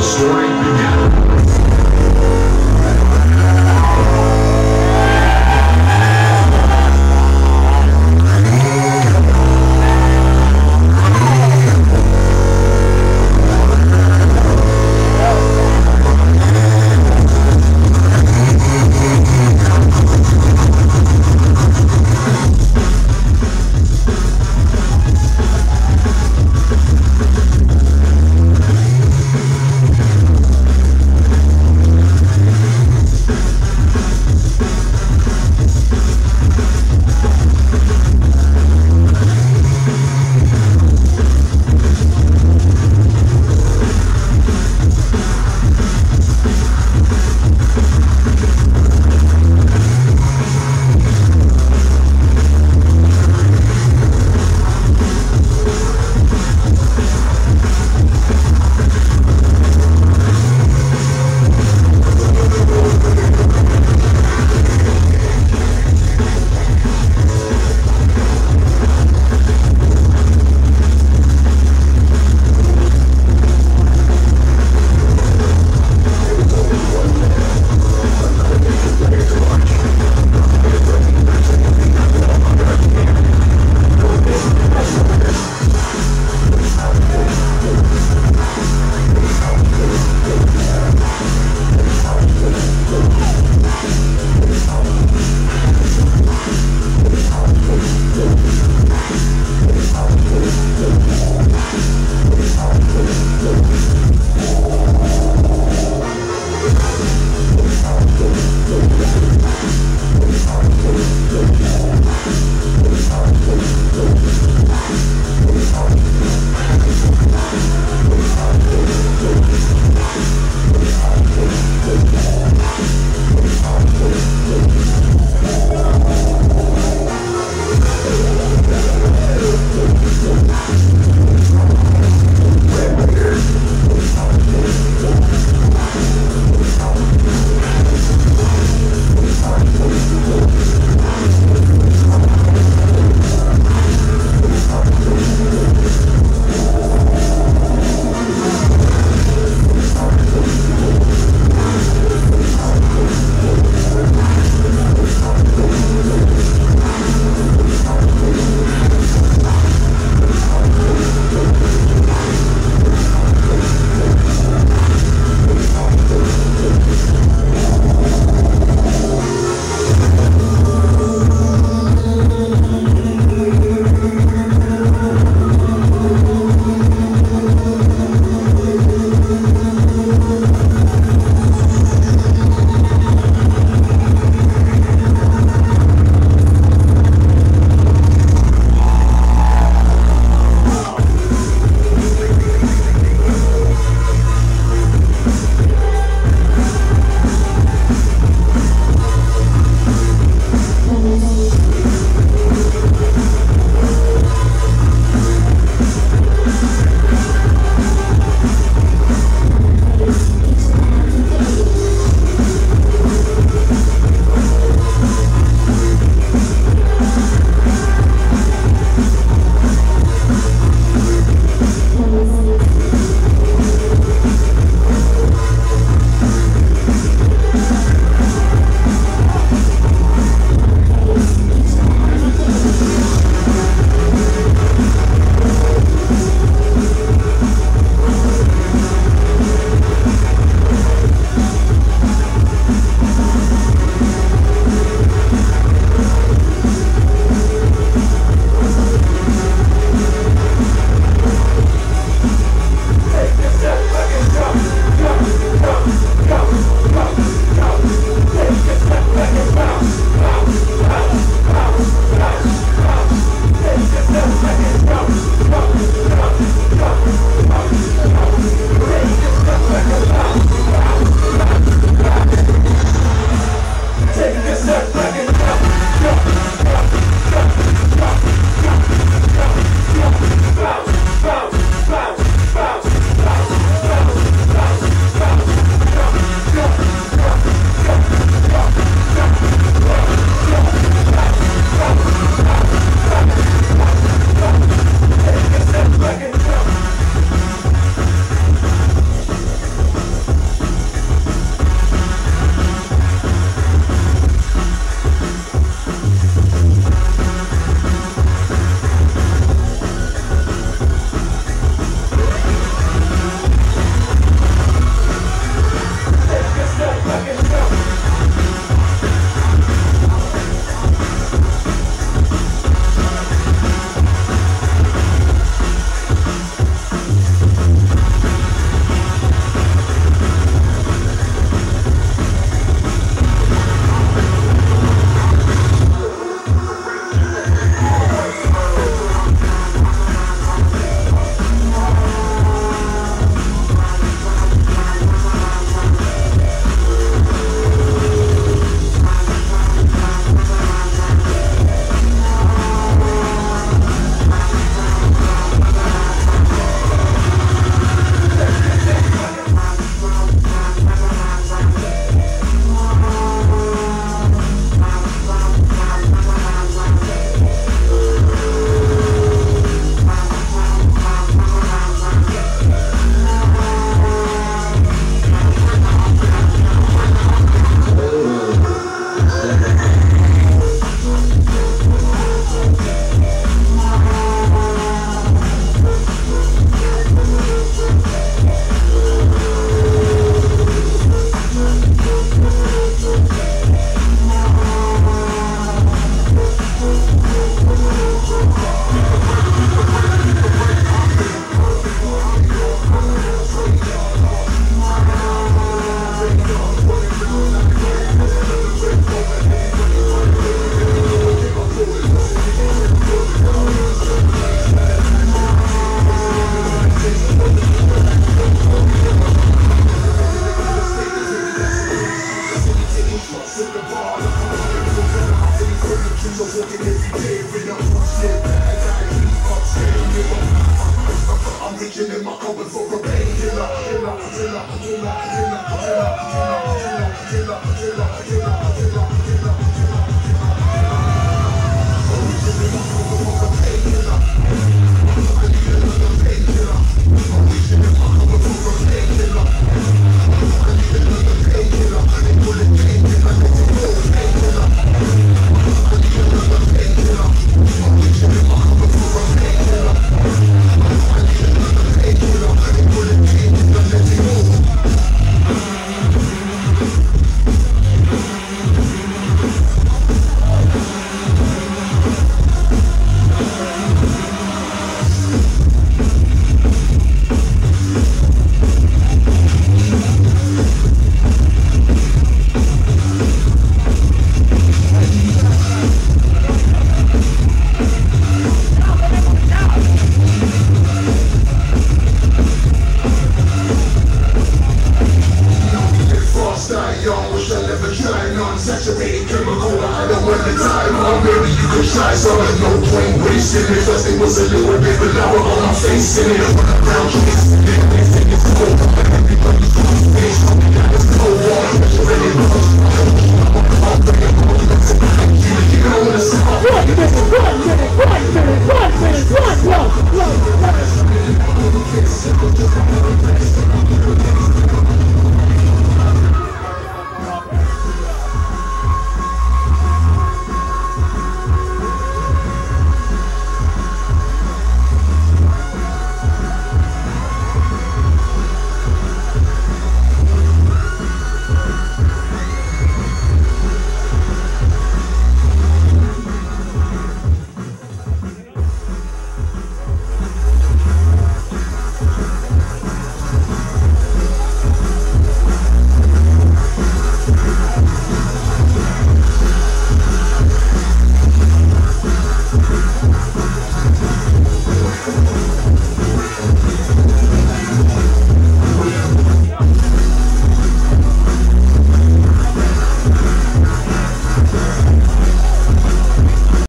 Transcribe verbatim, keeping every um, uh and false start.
story began. reaching in my cupboard for a painkiller. Killer, killer, killer, killer, killer, killer, killer, killer, killer, killer, killer, killer. I'm reaching in my cupboard for a painkiller. I need another painkiller. I'm reaching in my cupboard for a painkiller. I need another painkiller. They pull it painkiller, let it go painkiller. I need another painkiller. I'm reaching in my cupboard for a painkiller. I need another painkiller. They pull it painkiller, let it go. Saturated chemical, I don't want the time. Oh, maybe you could try some. No point wasting it. First it was a little bit, but now we're on my face in it. Around you,